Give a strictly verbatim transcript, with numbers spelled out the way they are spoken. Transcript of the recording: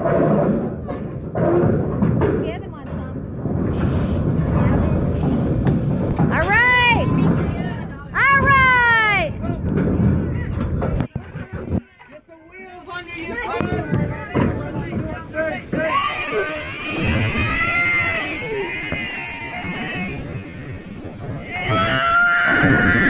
Give him on some. All right. All right. Get some wheels under you, son. Yeah.